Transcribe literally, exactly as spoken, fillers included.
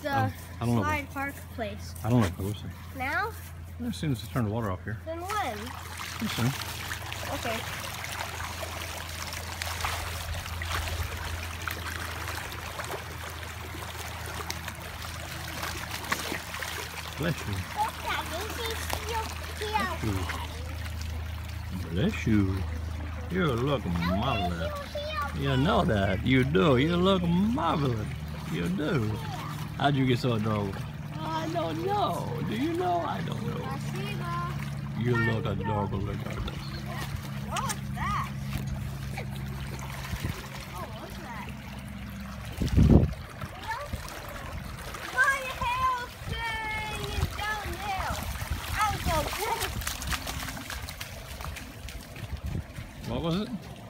the oh, I don't slide know. park place. I don't know, Lucy. Now? As soon as I turn the water off here. Then when? Pretty soon. Okay. Bless you. Bless you. You look marvelous. You know that. You do. You look marvelous. You do. How'd you get so adorable? I don't know. Do you know? I don't know. You look adorable regardless. What's that? Oh, what's that? My hamstring is down there. I'm so pissed. What was it?